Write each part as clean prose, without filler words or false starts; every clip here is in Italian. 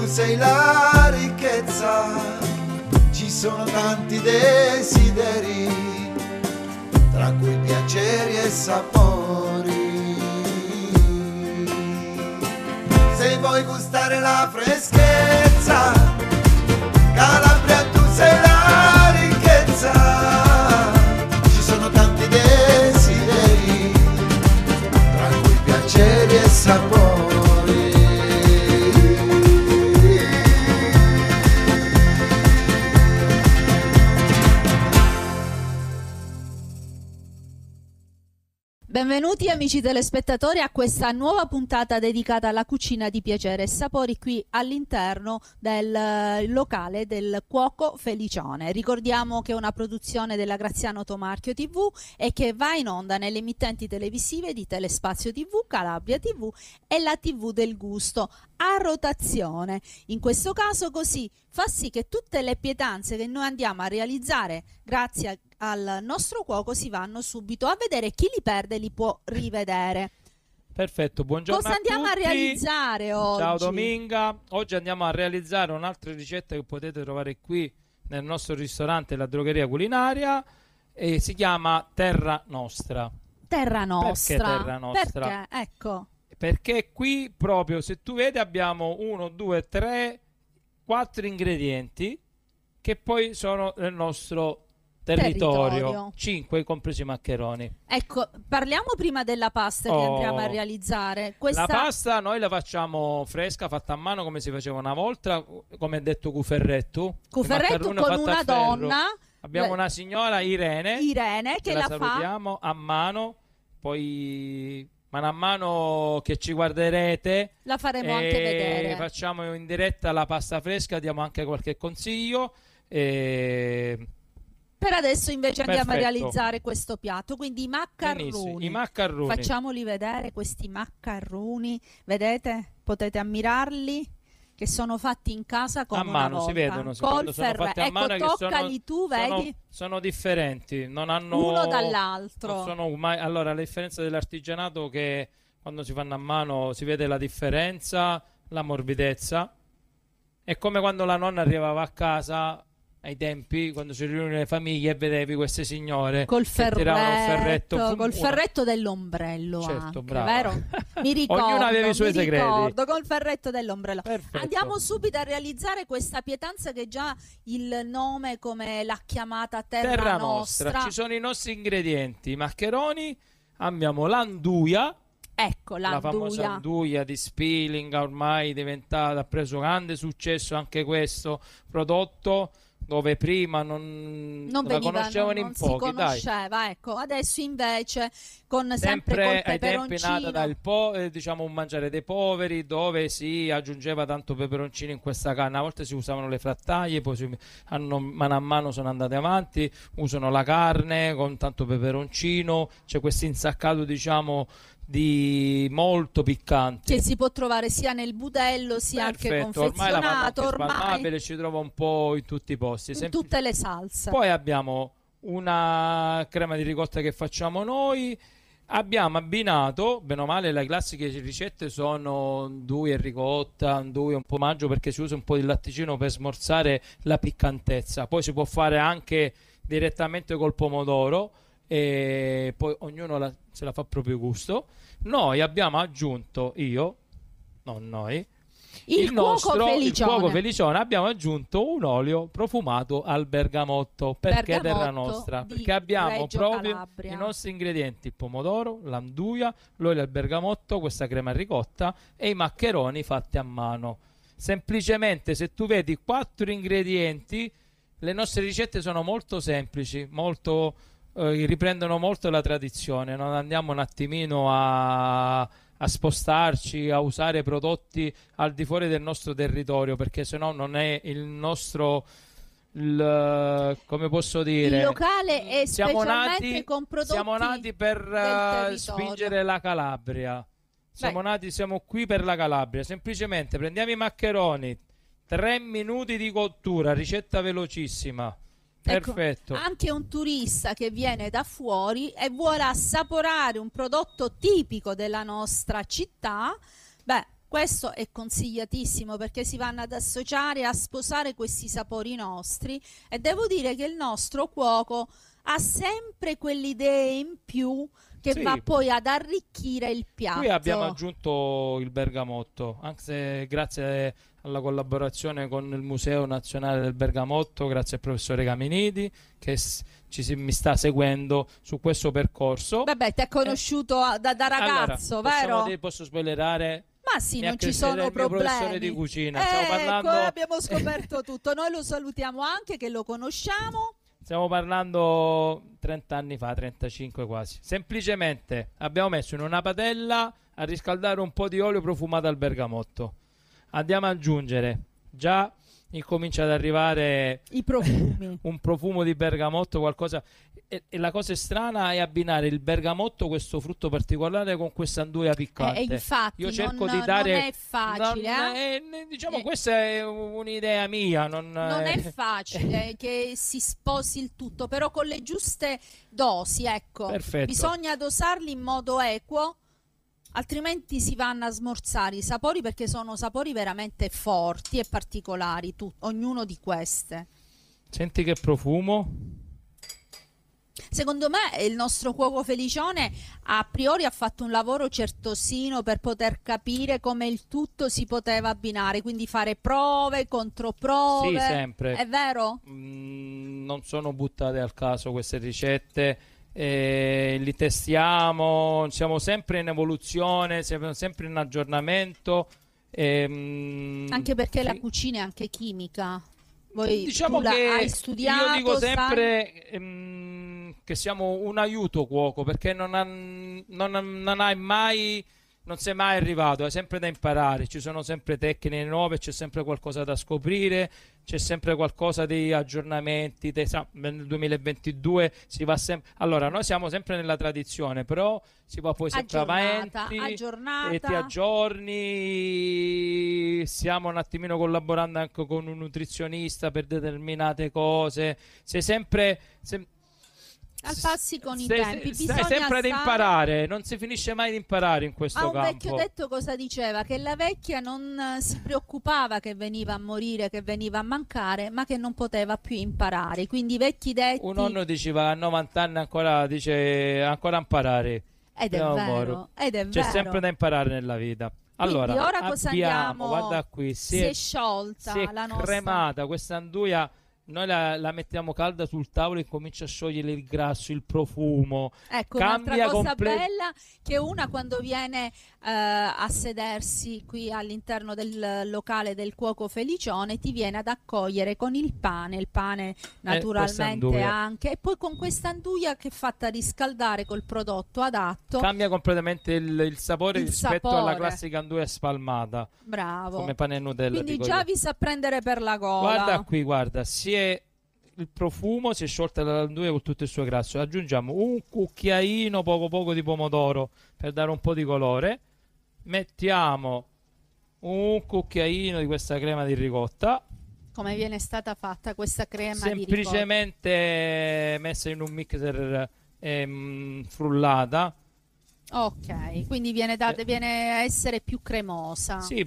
sei la ricchezza, ci sono tanti desideri, tra cui piaceri e sapori. Se vuoi gustare la freschezza, Calabria tu sei la ricchezza, ci sono tanti desideri, tra cui piaceri e sapori. Benvenuti amici telespettatori a questa nuova puntata dedicata alla cucina di piacere e sapori qui all'interno del locale del Cuoco Felicione. Ricordiamo che è una produzione della Graziano Tomarchio TV e che va in onda nelle emittenti televisive di Telespazio TV, Calabria TV e la TV del Gusto a rotazione. In questo caso così fa sì che tutte le pietanze che noi andiamo a realizzare grazie al nostro cuoco si vanno subito a vedere, chi li perde li può rivedere. Perfetto, buongiorno Cosa andiamo a realizzare oggi? Ciao Dominga, oggi andiamo a realizzare un'altra ricetta che potete trovare qui nel nostro ristorante La Drogheria Culinaria e si chiama Terra Nostra. Terra Nostra? Perché Terra Nostra? Perché? Ecco. Perché qui proprio, se tu vedi, abbiamo 1, 2, 3, 4 ingredienti che poi sono nel nostro territorio. 5 compresi i maccheroni. Ecco, parliamo prima della pasta che andremo a realizzare. La pasta noi la facciamo fresca, fatta a mano come si faceva una volta, come ha detto Cuferretto. Cuferretto con una donna. Abbiamo una signora, Irene che la salutiamo a mano, poi mano a mano che ci guarderete la faremo anche vedere. Facciamo in diretta la pasta fresca, diamo anche qualche consiglio. Per adesso invece andiamo a realizzare questo piatto, quindi i maccarroni. I maccarroni. Facciamoli vedere questi maccarroni, vedete? Potete ammirarli, che sono fatti in casa con a mano, una volta. Si vedono, quando sono fatti a mano, toccali tu, vedi? Sono differenti, non hanno uno dall'altro. Allora, la differenza dell'artigianato è che quando si fanno a mano si vede la differenza, la morbidezza. È come quando la nonna arrivava a casa ai tempi, quando si riunivano le famiglie e vedevi queste signore col che tiravano il ferretto, col ferretto dell'ombrello, certo, anche, vero? Mi ricordo, ognuno aveva i suoi segreti. Col ferretto dell'ombrello. Perfetto. Andiamo subito a realizzare questa pietanza che già il nome, come l'ha chiamata, Terra Nostra. Ci sono i nostri ingredienti: maccheroni, abbiamo l'anduia. Ecco, la famosa anduia di Spilinga, ormai diventata, ha preso grande successo anche questo prodotto, dove prima non la conoscevano in pochi, si conosceva, ecco. Adesso invece con sempre col ai tempi peperoncino, nata diciamo un mangiare dei poveri, dove si aggiungeva tanto peperoncino in questa carne. A volte si usavano le frattaglie, poi mano a mano sono andate avanti, usano la carne con tanto peperoncino, c'è questo insaccato, diciamo, di molto piccante, che si può trovare sia nel budello sia anche confezionato, ormai ci trova un po' in tutti i posti, in tutte le salse. Poi abbiamo una crema di ricotta che facciamo noi, abbiamo abbinato, bene o male le classiche ricette sono andouille e ricotta, andouille un po' maggio, perché si usa un po' di latticino per smorzare la piccantezza. Poi si può fare anche direttamente col pomodoro e poi ognuno se la fa a proprio gusto. Noi abbiamo aggiunto, il cuoco Felicione, abbiamo aggiunto un olio profumato al bergamotto. Perché Terra Nostra? Perché abbiamo Reggio proprio Calabria. I nostri ingredienti: il pomodoro, l'anduia, l'olio al bergamotto, questa crema ricotta e i maccheroni fatti a mano. Semplicemente, se tu vedi 4 ingredienti, le nostre ricette sono molto semplici, riprendono molto la tradizione, non andiamo un attimino a spostarci, a usare prodotti al di fuori del nostro territorio, perché sennò non è il nostro, come posso dire, il locale è specialmente con prodotti. Siamo nati per spingere la Calabria. Siamo qui per la Calabria. Semplicemente prendiamo i maccheroni, 3 minuti di cottura, ricetta velocissima. Perfetto. Ecco, anche un turista che viene da fuori e vuole assaporare un prodotto tipico della nostra città, Questo è consigliatissimo perché si vanno ad associare, a sposare questi sapori nostri, e devo dire che il nostro cuoco ha sempre quelle idee in più che Sì, va poi ad arricchire il qui abbiamo piatto. aggiunto il bergamotto, anche se grazie alla collaborazione con il Museo Nazionale del Bergamotto, grazie al professore Caminiti che mi sta seguendo su questo percorso. Vabbè, ti ha Eh, conosciuto da allora, ragazzo, vero? posso spoilerare? Ma sì, Mi ha non ci chiesto sono il mio professore di problemi. cucina. Stiamo Ecco, parlando, abbiamo scoperto tutto. Noi lo salutiamo anche, che lo conosciamo. stiamo parlando 30 anni fa, 35 quasi. Semplicemente abbiamo messo in una padella a riscaldare un po' di olio profumato al bergamotto. Andiamo ad aggiungere, già incomincia ad arrivare I profumi. un profumo di bergamotto, qualcosa. E la cosa strana è abbinare il bergamotto, questo frutto particolare, con questa anduia piccante. E infatti Io cerco non, di dare. non è facile, Diciamo, Eh, questa è un'idea mia. Non non è facile che si sposi il tutto, però con le giuste dosi, ecco. Perfetto. Bisogna dosarli in modo equo, altrimenti si vanno a smorzare i sapori, perché sono sapori veramente forti e particolari, ognuno di queste. Senti che profumo. Secondo me il nostro cuoco Felicione a priori ha fatto un lavoro certosino per poter capire come il tutto si poteva abbinare, quindi fare prove, controprove. Sì, sempre. È vero? Non sono buttate al caso queste ricette. Li testiamo, siamo sempre in evoluzione, siamo sempre in aggiornamento. Anche perché la Sì. cucina è anche chimica. Voi Diciamo tu che hai io studiato, dico sai? sempre che siamo un aiuto cuoco, perché non hai mai, non sei mai arrivato, hai sempre da imparare, ci sono sempre tecniche nuove, c'è sempre qualcosa da scoprire, c'è sempre qualcosa di aggiornamenti. Nel 2022 si va sempre. Allora, noi siamo sempre nella tradizione, però si va poi sempre Aggiornata, avanti aggiornata. e ti aggiorni. Stiamo un attimino collaborando anche con un nutrizionista per determinate cose. Sei sempre Al passi con i stai- tempi. stai Bisogna sempre ad stare. imparare, non si finisce mai di imparare in questo Ma un campo. vecchio detto cosa diceva? Che la vecchia non si preoccupava che veniva a morire, che veniva a mancare, ma che non poteva più imparare. Quindi i vecchi detti, Un nonno diceva a 90 anni ancora dice ancora imparare. ed è No, vero, Moro. ed è C'è vero. sempre da imparare nella vita. Quindi Allora, ora cosa abbiamo, andiamo? guarda qui, Si è sciolta si è la nostra. cremata questa anduia. Noi la mettiamo calda sul tavolo e comincia a sciogliere il grasso, il profumo. Ecco, Cambia un'altra cosa comple- bella, che una quando viene a sedersi qui all'interno del locale del cuoco Felicione ti viene ad accogliere con il pane questa naturalmente anduia. anche, e poi con questa anduia che è fatta riscaldare col prodotto adatto. Cambia completamente il sapore Il rispetto sapore. alla classica anduia spalmata, Bravo. come pane e Nutella. Quindi dico già io. vi sa prendere per la gola. Guarda qui, guarda, il profumo si è sciolta l'anduia con tutto il suo grasso. Aggiungiamo un cucchiaino poco di pomodoro per dare un po' di colore. Mettiamo un cucchiaino di questa crema di ricotta, Come viene stata fatta questa crema di ricotta? semplicemente messa in un mixer frullata. Ok, quindi viene a essere più cremosa. Sì,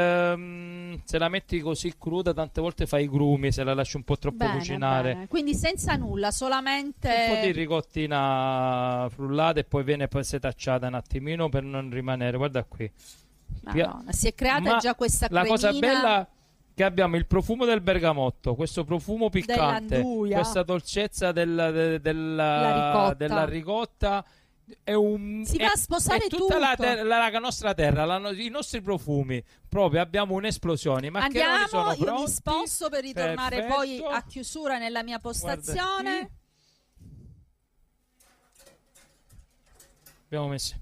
se la metti così cruda, tante volte fai i grumi, se la lasci un po' troppo Bene, cucinare. bene. Quindi senza nulla, Un po' di solamente. ricottina frullata e poi viene poi setacciata un attimino per non rimanere. Guarda qui. Madonna, si è creata Ma già questa la cosa cremina bella che abbiamo il profumo del bergamotto, questo profumo piccante, dell'anduia. questa dolcezza La ricotta. della ricotta. Si va a sposare è tutta la, tutto. la nostra terra, i nostri profumi. Proprio abbiamo un'esplosione. I maccheroni Andiamo, sono io pronti. mi sposto per ritornare poi Perfetto. a chiusura nella mia Guarda postazione. qui. Abbiamo messo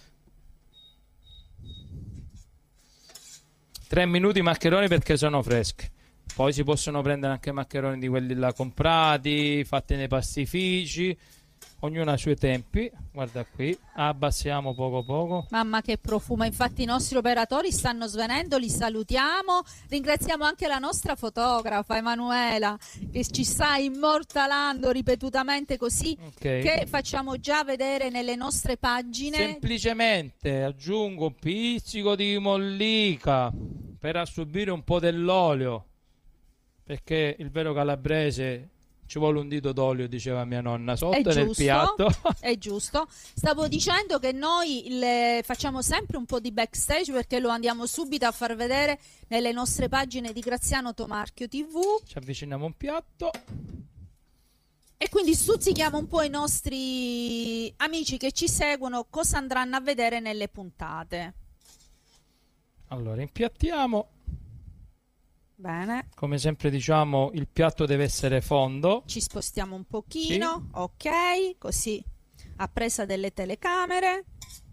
3 minuti i maccheroni perché sono freschi. Poi si possono prendere anche maccheroni di quelli là comprati, fatti nei pastifici. ognuno ha i suoi tempi. Guarda qui, abbassiamo poco poco. Mamma che profuma, infatti i nostri operatori stanno svenendo, li salutiamo, ringraziamo anche la nostra fotografa Emanuela che ci sta immortalando ripetutamente così che facciamo già vedere nelle nostre pagine. Semplicemente aggiungo un pizzico di mollica per assorbire un po' dell'olio, perché il vero calabrese ci vuole un dito d'olio, diceva mia nonna, sotto nel piatto. È giusto. Stavo dicendo che noi facciamo sempre un po' di backstage perché lo andiamo subito a far vedere nelle nostre pagine di Graziano Tomarchio TV. Ci avviciniamo un piatto. E quindi stuzzichiamo un po' i nostri amici che ci seguono cosa andranno a vedere nelle puntate. Allora, impiattiamo. Bene. Come sempre diciamo, il piatto deve essere fondo. Ci spostiamo un pochino, sì. Ok, così a presa delle telecamere.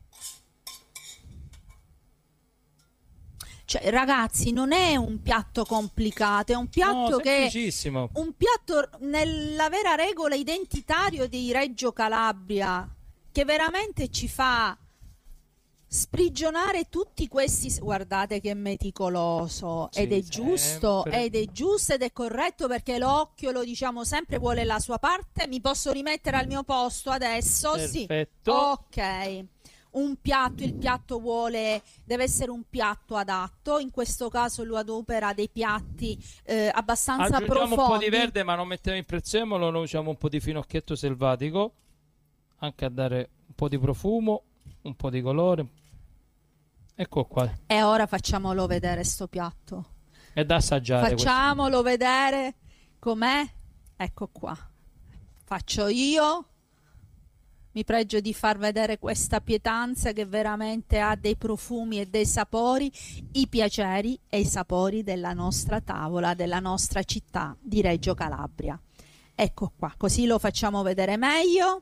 Cioè, ragazzi, non è un piatto complicato, è un piatto semplicissimo. Un piatto nella vera regola identitario di Reggio Calabria, che veramente ci fa sprigionare tutti questi. Guardate che meticoloso, sì, ed è giusto ed è corretto, perché l'occhio, lo diciamo sempre, vuole la sua parte. Mi posso rimettere al mio posto adesso? Perfetto. Sì, ok. Un piatto, il piatto deve essere un piatto adatto, in questo caso lui adopera dei piatti abbastanza aggiungiamo profondi. Un po' di verde, ma non mettiamo in prezzemolo, noi usiamo un po' di finocchietto selvatico anche a dare un po' di profumo, un po' di colore. Ecco qua. E ora facciamolo vedere sto piatto. È da assaggiare. Facciamolo vedere com'è. Ecco qua. Faccio io. Mi pregio di far vedere questa pietanza che veramente ha dei profumi e dei sapori, i piaceri e i sapori della nostra tavola, della nostra città di Reggio Calabria. Ecco qua, così lo facciamo vedere meglio.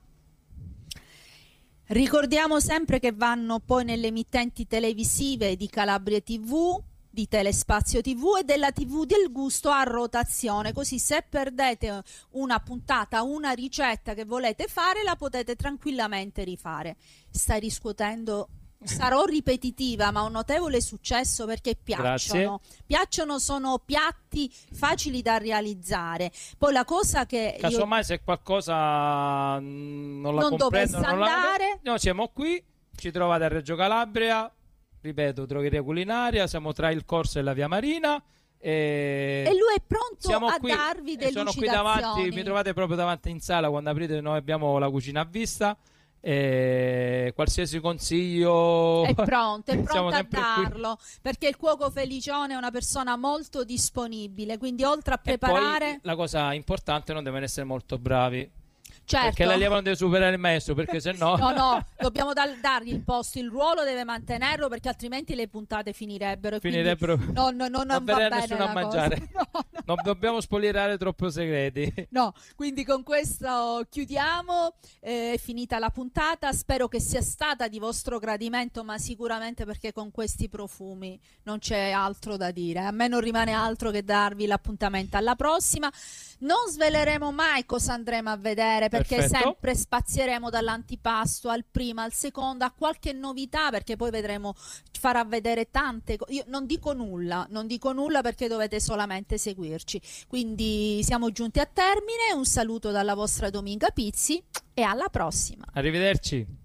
Ricordiamo sempre che vanno poi nelle emittenti televisive di Calabria TV, di Telespazio TV e della TV del Gusto a rotazione, così se perdete una puntata, una ricetta che volete fare, la potete tranquillamente rifare. Stai riscuotendo, sarò ripetitiva, ma un notevole successo, perché piacciono. Grazie. Piacciono, sono piatti facili da realizzare. Poi la cosa che casomai se qualcosa non la dovesse andare, noi siamo qui, ci trovate a Reggio Calabria, ripeto, drogheria culinaria, siamo tra il Corso e la Via Marina e lui è pronto a qui, darvi delle sono qui lucidazioni. davanti, mi trovate proprio davanti in sala, quando aprite noi abbiamo la cucina a vista e qualsiasi consiglio è pronto a darlo qui. Perché il cuoco Felicione è una persona molto disponibile, quindi oltre a preparare, poi, la cosa importante, non devono essere molto bravi. Certo. Perché l'allievo non deve superare il maestro, perché se no no, dobbiamo dargli il posto, il ruolo deve mantenerlo, perché altrimenti le puntate finirebbero non va bene nessuno a mangiare. Non dobbiamo spoilerare troppo segreti. No, quindi con questo chiudiamo, è finita la puntata, spero che sia stata di vostro gradimento, ma sicuramente, perché con questi profumi non c'è altro da dire. A me non rimane altro che darvi l'appuntamento alla prossima. Non sveleremo mai cosa andremo a vedere, perché Perfetto. Sempre spazieremo dall'antipasto al primo, al secondo, a qualche novità, perché poi vedremo, farà vedere tante cose. Io non dico nulla perché dovete solamente seguirci. Quindi siamo giunti a termine, un saluto dalla vostra Dominga Pizzi e alla prossima. Arrivederci.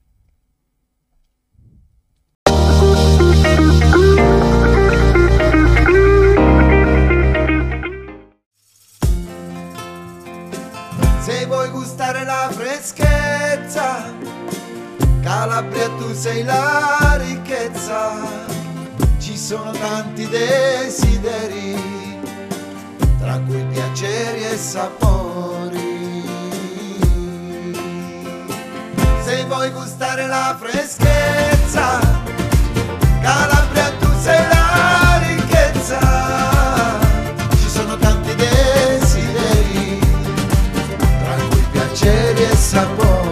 Se vuoi gustare la freschezza, Calabria tu sei la ricchezza. Ci sono tanti desideri, tra cui piaceri e sapori. Se vuoi gustare la freschezza, Calabria tu sei la ricchezza. Ci sono tanti desideri, piaceri e sapori.